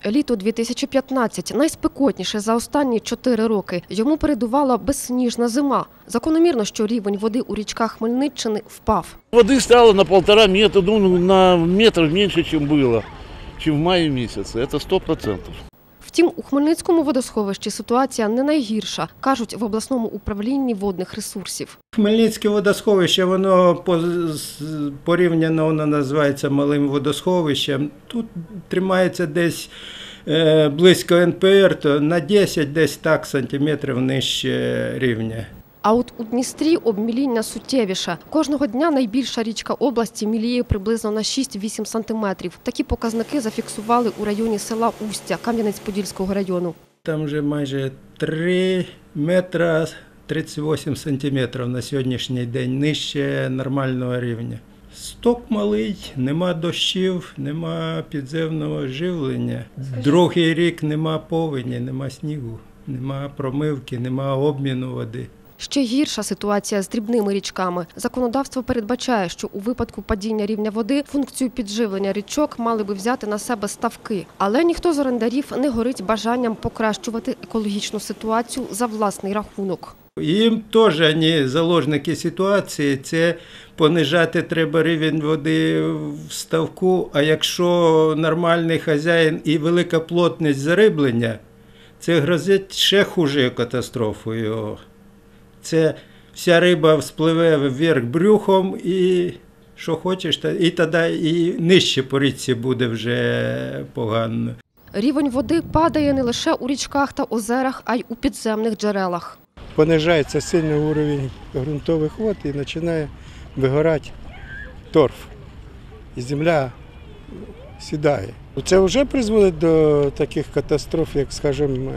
Літо 2015 – найспекотніше за останні 4 роки. Йому передувала безсніжна зима. Закономірно, що рівень води у річках Хмельниччини впав. Воды стало на 1,5 метра, на метр меньше, чем было, чем в мае месяце. Это 100%. Втім, у Хмельницькому водосховищі ситуація не найгірша, кажуть в обласному управлінні водних ресурсів. Хмельницьке водосховище, воно порівняно воно називається малим водосховищем. Тут тримається десь близько НПР, то на 10 десь так сантиметрів нижче рівня. А от у Дністрі обміління суттєвіше. Кожного дня найбільша річка області міліє приблизно на 6-8 сантиметрів. Такі показники зафіксували у районі села Устя Кам'янець-Подільського району. Там вже майже 3 метра 38 сантиметрів на сьогоднішній день нижче нормального рівня. Сток малий, нема дощів, нема підземного живлення. Другий рік нема повені, нема снігу, нема промивки, нема обміну води. Ще гірша ситуація з дрібними річками. Законодавство передбачає, що у випадку падіння рівня води функцію підживлення річок мали би взяти на себе ставки. Але ніхто з орендарів не горить бажанням покращувати екологічну ситуацію за власний рахунок. Їм теж вони заложники ситуації, це понижати треба рівень води в ставку, а якщо нормальний хазяїн і велика плотність зариблення, це грозить ще хуже катастрофою. Це вся риба вспливе вверх брюхом і що хочеш, і тоді і нижче по річці буде вже погано. Рівень води падає не лише у річках та озерах, а й у підземних джерелах. Понижається сильно уровень ґрунтових вод і починає вигорати торф. І земля сідає. Це вже призводить до таких катастроф, як, скажімо,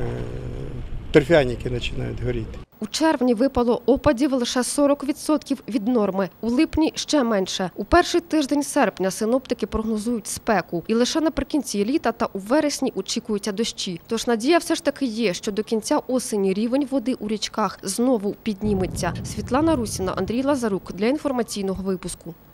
торфяники починають горіти. У червні випало опадів лише 40% від норми, у липні – ще менше. У перший тиждень серпня синоптики прогнозують спеку. І лише наприкінці літа та у вересні очікуються дощі. Тож надія все ж таки є, що до кінця осені рівень води у річках знову підніметься. Світлана Русіна, Андрій Лазарук для інформаційного випуску.